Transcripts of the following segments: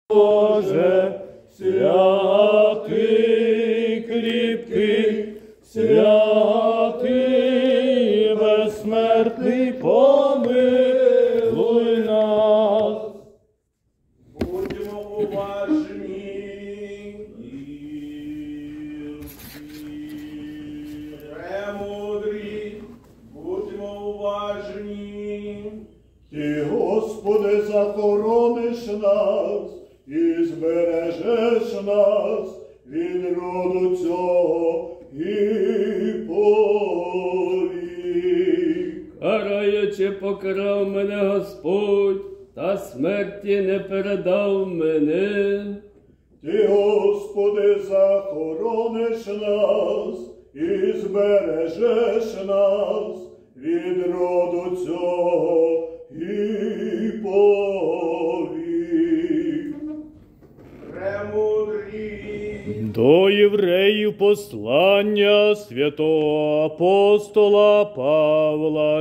Боже, святий кріпкий, святий безсмертний, помилуй нас. Будьмо уважні і премудрі, будьмо уважні. Ти, Господи, захорониш нас і збережеш нас від роду цього і повік. Караючи, покарав мене Господь, та смерті не передав мене. Ти, Господи, захорониш нас і збережеш нас від роду цього і повік. Премудрі, До євреїв послання святого апостола Павла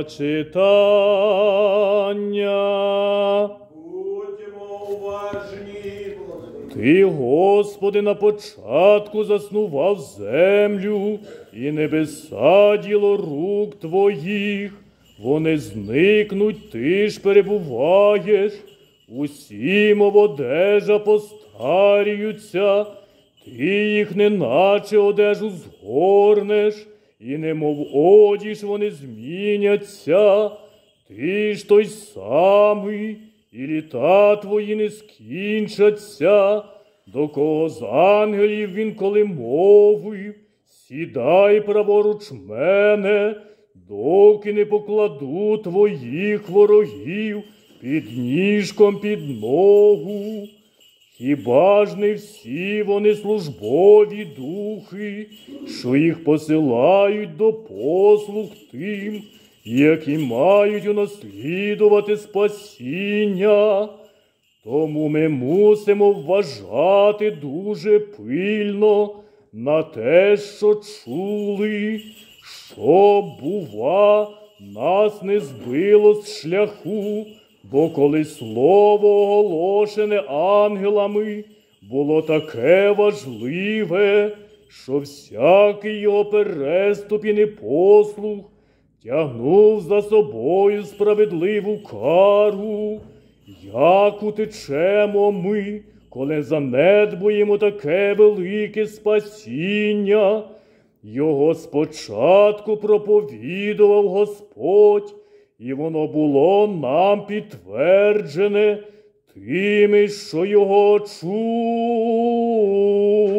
читання. будьмо уважні. Ти, Господи, на початку заснував землю, і небеса діло рук Твоїх. Вони зникнуть, Ти ж перебуваєш. Усі, мов одежа, постаріються, Ти їх неначе одежу згорнеш, і немов одіж вони зміняться. Ти ж той самий, і літа Твої не скінчаться. До кого з ангелів він коли мовив: сідай праворуч мене, доки не покладу Твоїх ворогів під ніжком під ногу. Хіба ж не всі вони службові духи, що їх посилають до послуг тим, які мають унаслідувати спасіння? Тому ми мусимо вважати дуже пильно на те, що чули, щоб, бува, нас не збило з шляху. Бо коли слово, оголошене ангелами, було таке важливе, що всякий його переступ і непослух тягнув за собою справедливу кару, як утечемо ми, коли занедбуємо таке велике спасіння. Його спочатку проповідував Господь, і воно було нам підтверджене тими, що його чули.